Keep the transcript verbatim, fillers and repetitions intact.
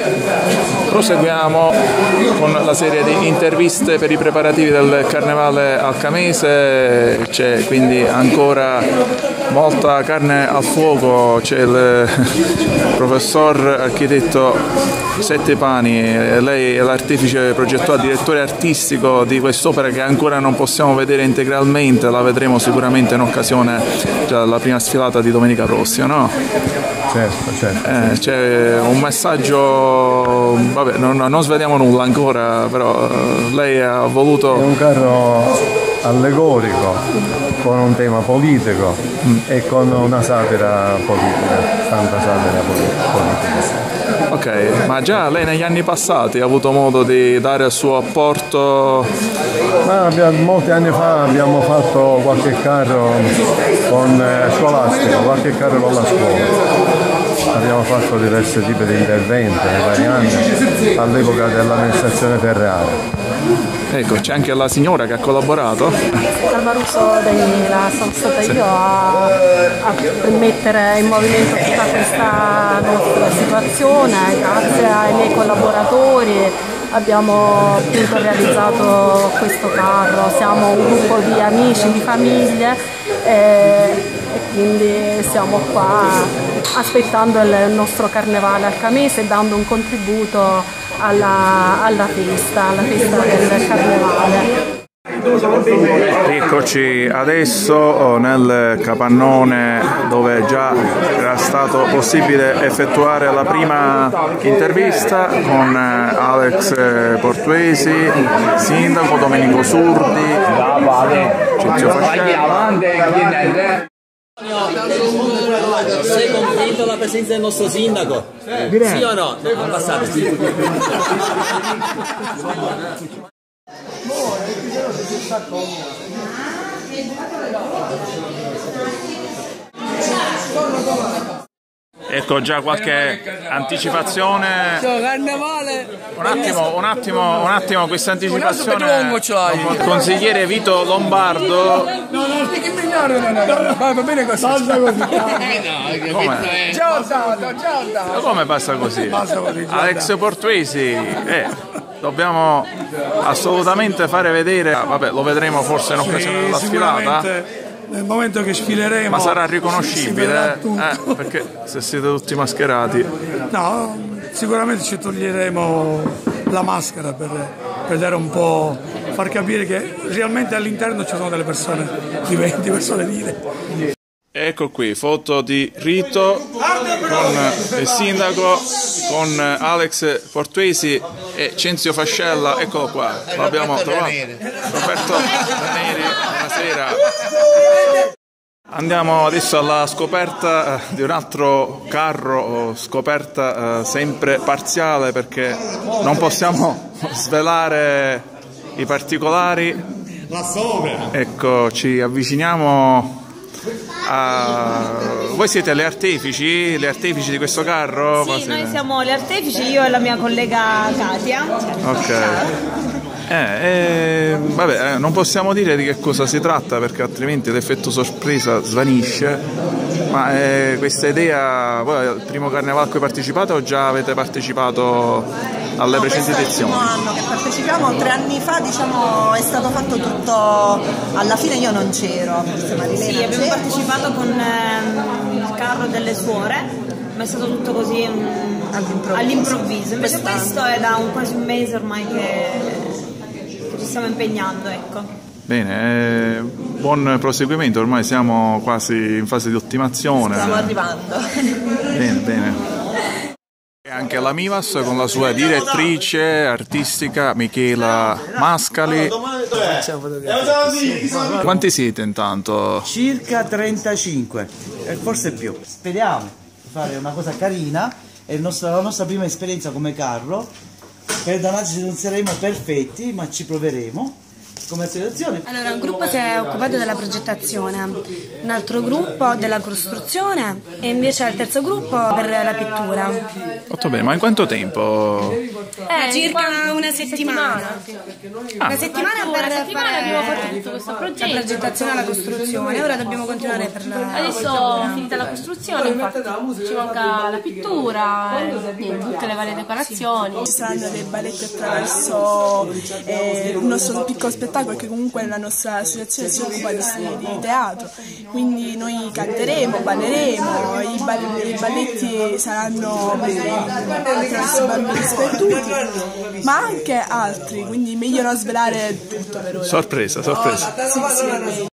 Proseguiamo con la serie di interviste per i preparativi del Carnevale Alcamese. C'è quindi ancora molta carne al fuoco, c'è il professor architetto Settepani, lei è l'artefice progettuale, direttore artistico di quest'opera che ancora non possiamo vedere integralmente, la vedremo sicuramente in occasione della prima sfilata di domenica prossima, no? Certo, certo. Eh, c'è un messaggio, vabbè, non, non sveliamo nulla ancora, però lei ha voluto... È un carro allegorico, con un tema politico mm. e con una satira politica, tanta satira politica. Ok, ma già lei negli anni passati ha avuto modo di dare il suo apporto? Ma abbiamo, molti anni fa abbiamo fatto qualche carro con eh, scolastico, qualche carro con la scuola. Abbiamo fatto diversi tipi di interventi nei vari anni all'epoca dell'amministrazione ferroviaria. Ecco, c'è anche la signora che ha collaborato. Al Maruso della sono stata io a, a mettere in movimento tutta questa nostra situazione, grazie ai miei collaboratori abbiamo appunto realizzato questo carro, siamo un gruppo di amici, di famiglie e, e quindi siamo qua aspettando il nostro Carnevale Alcamese, dando un contributo alla, alla festa, alla festa del Carnevale. Eccoci adesso nel capannone dove già era stato possibile effettuare la prima intervista con Alex Portuesi, sindaco, Domenico Surdi, Cinzio Fascella. Sei contento della presenza del nostro sindaco? Sì, sì o no? No, abbassate. Ecco già qualche anticipazione. Un attimo, un attimo, un attimo questa anticipazione. Il consigliere Vito Lombardo. No, no, stai impegnare, va bene così. Basta così. Come? Ciao Tato, ciao Tato. Come passa così? Alex Portuesi, eh, dobbiamo assolutamente fare vedere, vabbè, lo vedremo forse in occasione della sfilata. Nel momento che sfileremo, ma sarà riconoscibile, eh, perché se siete tutti mascherati. No, sicuramente ci toglieremo la maschera per, per dare un po', far capire che realmente all'interno ci sono delle persone viventi, persone vive. Ecco qui, foto di Rito con il sindaco, con Alex Portuesi e Cinzio Fascella, eccolo qua, l'abbiamo trovato, Roberto Ranieri, buonasera. Andiamo adesso alla scoperta di un altro carro, scoperta sempre parziale perché non possiamo svelare i particolari. Ecco, ci avviciniamo. Uh, voi siete le artefici, le artefici di questo carro? Sì, noi siamo le artefici, io e la mia collega Katia. Ok. Eh, eh, vabbè, eh, non possiamo dire di che cosa si tratta perché altrimenti l'effetto sorpresa svanisce, ma eh, questa idea, voi al primo carnevale a cui partecipate o già avete partecipato alle no, precedenti edizioni? Questo è il primo anno che partecipiamo, tre anni fa diciamo è stato fatto tutto, alla fine io non c'ero, forse Marilena. Sì, abbiamo partecipato con ehm, il carro delle suore, ma è stato tutto così um, all'improvviso, invece questo è da un, quasi un mese ormai che ci stiamo impegnando, ecco. Bene, eh, buon proseguimento, ormai siamo quasi in fase di ottimazione. Stiamo arrivando. Bene, bene. E anche la Mivas con la sua direttrice artistica Michela Mascali. Quanti siete intanto? Circa trentacinque, e forse più. Speriamo di fare una cosa carina, è il nostro, la nostra prima esperienza come carro. Per danarci non saremo perfetti, ma ci proveremo. commercializzazione. Allora, un gruppo si è occupato della progettazione, un altro gruppo della costruzione e invece il terzo gruppo per la pittura. Molto bene, ma in quanto tempo? Eh, circa una settimana. Ah. Una settimana per una settimana fare abbiamo fatto tutto questo progetto. la progettazione e la costruzione. Ora dobbiamo continuare per la Adesso finita la costruzione, infatti ci manca la pittura, e tutte le varie decorazioni. Ci saranno dei balletti attraverso eh, il nostro piccolo spettacolo, che comunque la nostra associazione si occupa di, di teatro, quindi noi canteremo, balleremo, i, ball i balletti saranno attraverso i bambini sperduti, ma anche altri, quindi meglio non svelare tutto per ora. Sorpresa, sorpresa. Sì, sì.